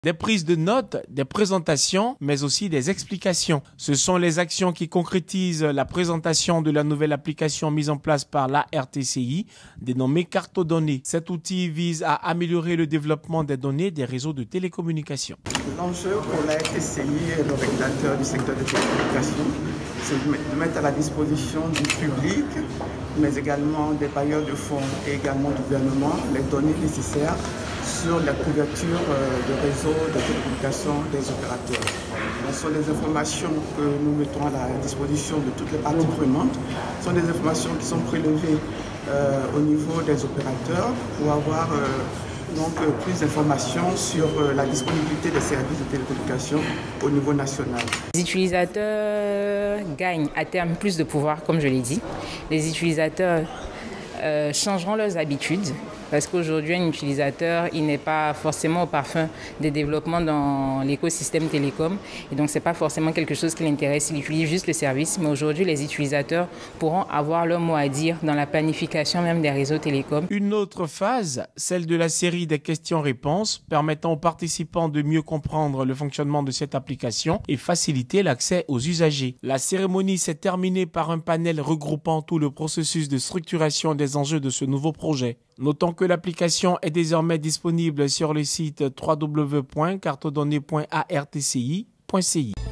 Des prises de notes, des présentations, mais aussi des explications. Ce sont les actions qui concrétisent la présentation de la nouvelle application mise en place par la RTCI, dénommée Cartodonnées. Cet outil vise à améliorer le développement des données des réseaux de télécommunications. L'enjeu pour la RTCI et le régulateur du secteur des télécommunications, c'est de mettre à la disposition du public, mais également des bailleurs de fonds et également du gouvernement, les données nécessaires sur la couverture de réseaux de télécommunications des opérateurs. Ce sont des informations que nous mettons à la disposition de toutes les parties prenantes. Ce sont des informations qui sont prélevées au niveau des opérateurs pour avoir plus d'informations sur la disponibilité des services de télécommunications au niveau national. Les utilisateurs gagnent à terme plus de pouvoir, comme je l'ai dit. Les utilisateurs changeront leurs habitudes. Parce qu'aujourd'hui, un utilisateur, il n'est pas forcément au parfum des développements dans l'écosystème télécom. Et donc, ce n'est pas forcément quelque chose qui l'intéresse. Il utilise juste le service. Mais aujourd'hui, les utilisateurs pourront avoir leur mot à dire dans la planification même des réseaux télécoms. Une autre phase, celle de la série des questions-réponses, permettant aux participants de mieux comprendre le fonctionnement de cette application et faciliter l'accès aux usagers. La cérémonie s'est terminée par un panel regroupant tout le processus de structuration des enjeux de ce nouveau projet. Notons que l'application est désormais disponible sur le site www.cartodonnées.artci.ci.